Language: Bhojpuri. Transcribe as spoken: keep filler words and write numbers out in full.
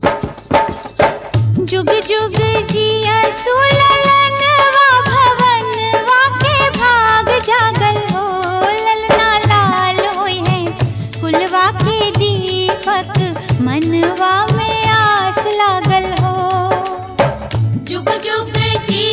जुग जुग जिया सुललनवा भवनवा के भाग जागल हो। ललना लाल होई है कुलवा के दीपक मनवा में आस लागल हो। जुग जुग जी